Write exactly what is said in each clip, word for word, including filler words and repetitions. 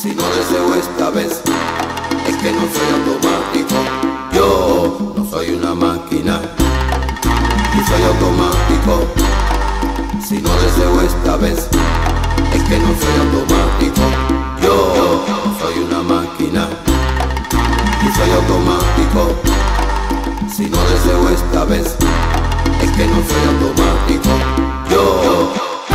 Si no deseo esta vez, es que no soy automático. Yo no soy una máquina, ni soy automático. Si no deseo esta vez, es que no soy automático. Yo no soy una máquina, ni soy automático. Si no deseo esta vez, es que no soy automático. Yo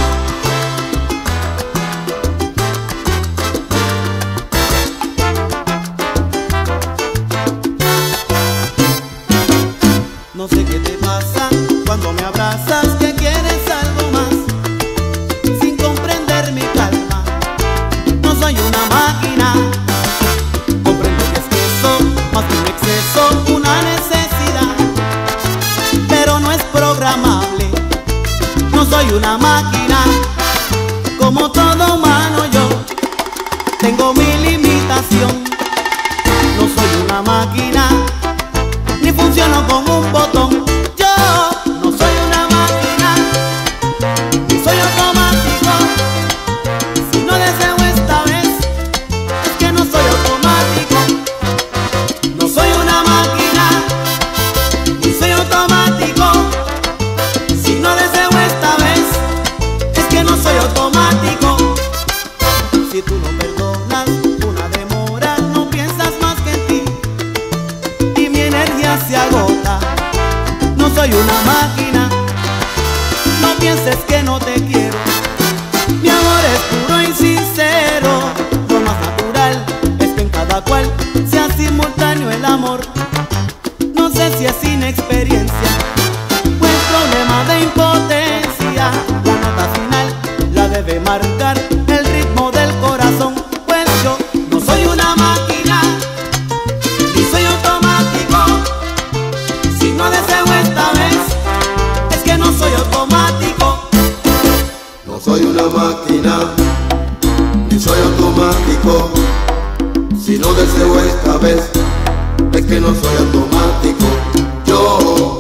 no sé qué te pasa cuando me abrazas, que quieres algo más, sin comprender mi calma. No soy una máquina, comprendo que es que eso, más que un exceso, una necesidad, pero no es programable. No soy una máquina, como todo humano yo tengo mi limitación. No soy una máquina, ni funciono con un botón. Yo no soy una máquina, ni soy automático. Si no deseo esta vez, es que no soy automático. No soy una máquina, ni soy automático. Si no deseo esta vez, es que no soy automático. Si tú no perdonas una demora, no piensas más que en ti y mi energía se agota. No soy una máquina, no pienses que no te quiero. Mi amor es puro y sincero. Lo más natural es que en cada cual sea simultáneo el amor. No sé si es inexperiencia o es problema de impotencia. La nota final la debe marcar el ritmo del corazón. Pues yo no soy una máquina, ni soy automático. Si no deseo esta vez, es que no soy automático. no soy una máquina, ni soy automático. Si no deseo esta vez, es que no soy automático. Yo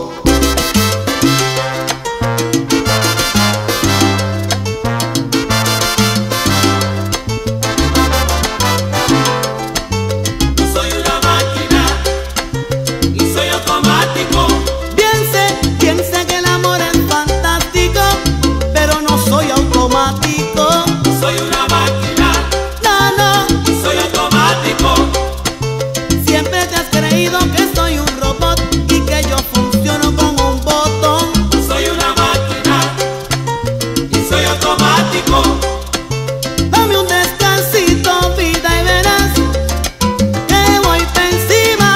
No soy una máquina, ni soy automático. Bien sé, bien sé que el amor es fantástico, pero no soy automático. Soy una máquina, no, no, soy automático. Siempre te has creído que soy un robot y que yo funciono con un botón. Soy una máquina y soy automático. Dame un descansito, vida, y verás que voy pa' encima.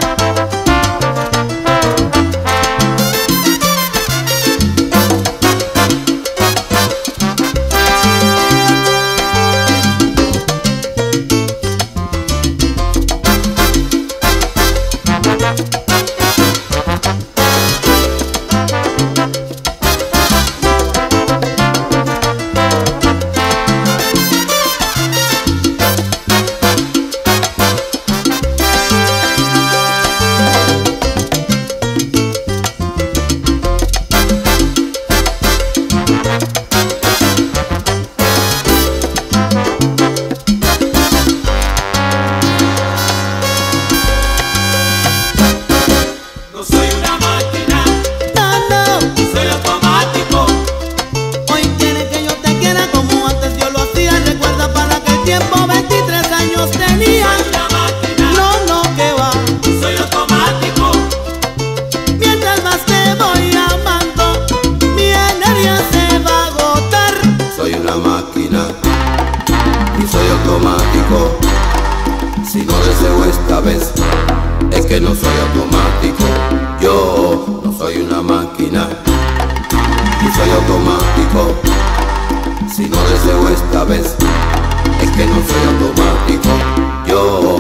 No soy una máquina, no, no, soy automático. Hoy quieres que yo te quiera como antes yo lo hacía. Recuerda para aquel tiempo veintitrés años tenía. Soy una máquina, no, no, que va, soy automático. Mientras más te voy amando, mi energía se va a agotar. soy una máquina, y soy automático. Si no deseo esta vez, es que no soy automático. Yo no soy una máquina, y soy automático. Si no deseo esta vez, es que no soy automático. Yo